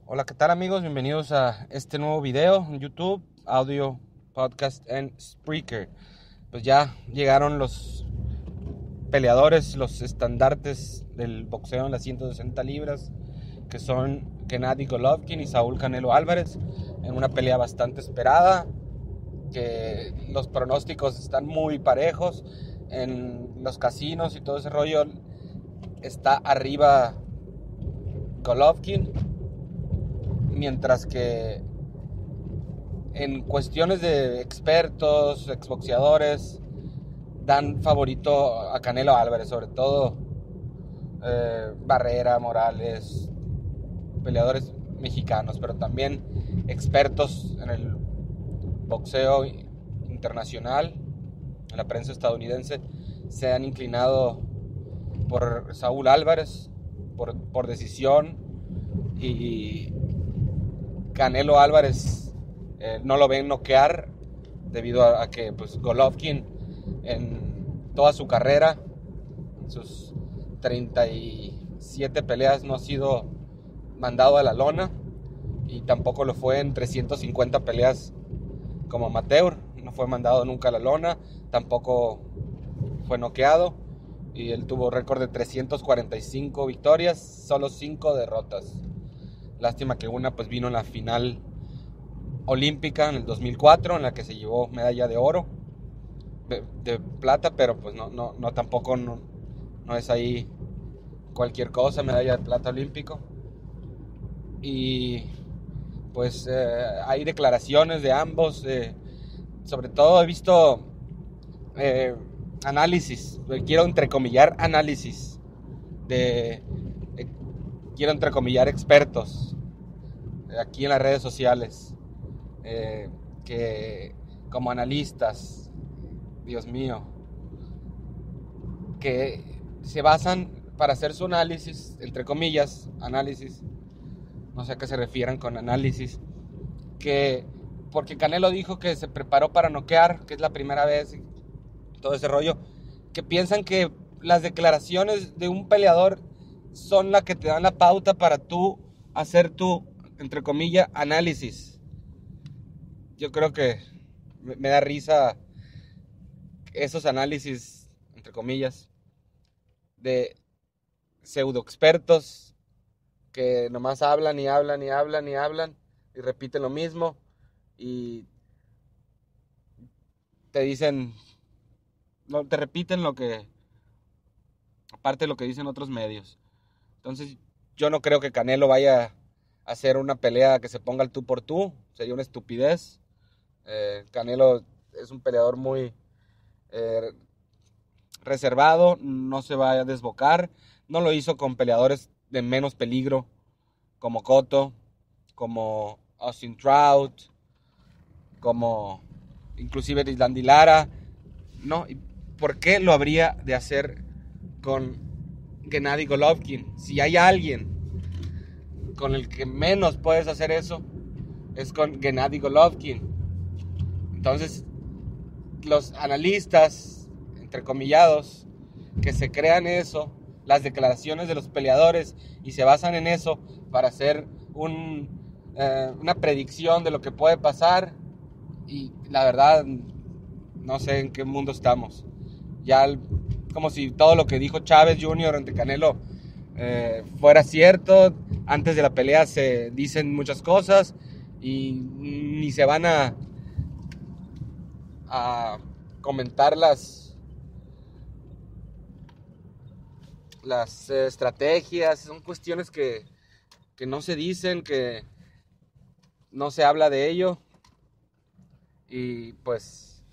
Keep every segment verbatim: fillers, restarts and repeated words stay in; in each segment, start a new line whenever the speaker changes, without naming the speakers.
Hola, ¿qué tal amigos? Bienvenidos a este nuevo video en YouTube, audio, podcast en Spreaker. Pues ya llegaron los peleadores, los estandartes del boxeo en las ciento sesenta libras, que son Gennady Golovkin y Saúl Canelo Álvarez, en una pelea bastante esperada, que los pronósticos están muy parejos. En los casinos y todo ese rollo está arriba Golovkin, mientras que en cuestiones de expertos, exboxeadores, dan favorito a Canelo Álvarez, sobre todo eh, Barrera, Morales, peleadores mexicanos, pero también expertos en el boxeo internacional, en la prensa estadounidense, se han inclinado por Saúl Álvarez, por, por decisión, y Canelo Álvarez eh, no lo ven noquear debido a, a que pues, Golovkin en toda su carrera, en sus treinta y siete peleas, no ha sido mandado a la lona, y tampoco lo fue en trescientas cincuenta peleas como amateur. No fue mandado nunca a la lona, tampoco fue noqueado, y él tuvo récord de trescientas cuarenta y cinco victorias, solo cinco derrotas. Lástima que una pues vino en la final olímpica en el dos mil cuatro, en la que se llevó medalla de oro, de, de plata, pero pues no, no, no tampoco no, no es ahí cualquier cosa, medalla de plata olímpico. Y pues eh, hay declaraciones de ambos, eh, sobre todo he visto eh, análisis, quiero entrecomillar análisis de, eh, quiero entrecomillar expertos eh, aquí en las redes sociales, eh, que como analistas, Dios mío, que se basan para hacer su análisis, entre comillas, análisis, no sé a qué se refieran con análisis, que porque Canelo dijo que se preparó para noquear, que es la primera vez, todo ese rollo, que piensan que las declaraciones de un peleador son las que te dan la pauta para tú hacer tu, entre comillas, análisis. Yo creo que me da risa esos análisis, entre comillas, de pseudo expertos que nomás hablan y hablan y hablan y hablan y repiten lo mismo y te dicen, no, te repiten lo que, aparte de lo que dicen otros medios. Entonces, yo no creo que Canelo vaya a hacer una pelea que se ponga al tú por tú, sería una estupidez. Eh, Canelo es un peleador muy eh, reservado, no se va a desbocar, no lo hizo con peleadores de menos peligro como Cotto, como Austin Trout, como inclusive Islandy Lara, ¿no? ¿Por qué lo habría de hacer con Gennady Golovkin? Si hay alguien con el que menos puedes hacer eso, es con Gennady Golovkin. Entonces, los analistas, entrecomillados, que se crean eso, las declaraciones de los peleadores, y se basan en eso para hacer un, eh, una predicción de lo que puede pasar, y la verdad no sé en qué mundo estamos. Ya como si todo lo que dijo Chávez junior ante Canelo eh, fuera cierto. Antes de la pelea se dicen muchas cosas y ni se van a, a comentar las, las eh, estrategias. Son cuestiones que, que no se dicen, que no se habla de ello. Y pues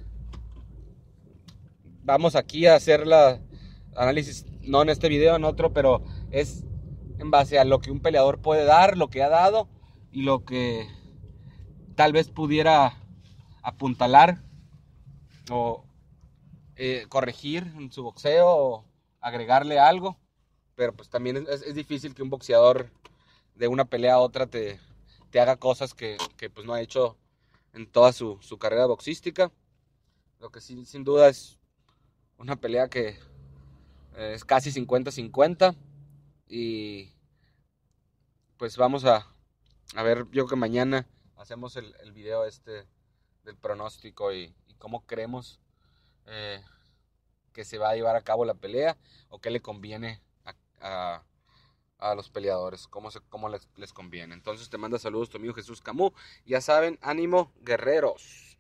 vamos aquí a hacer la análisis, no en este video, en otro, pero es en base a lo que un peleador puede dar, lo que ha dado y lo que tal vez pudiera apuntalar o eh, corregir en su boxeo o agregarle algo. Pero pues también es, es difícil que un boxeador de una pelea a otra te, te haga cosas que, que pues no ha hecho en toda su, su carrera boxística. Lo que sí, sin duda es una pelea que es casi cincuenta cincuenta, y pues vamos a, A ver, yo creo que mañana hacemos el, el video este del pronóstico y, y cómo creemos eh, que se va a llevar a cabo la pelea o qué le conviene a, a, a los peleadores, cómo, se, cómo les, les conviene. Entonces te manda saludos tu amigo Jesús Camus. Ya saben, ánimo, guerreros.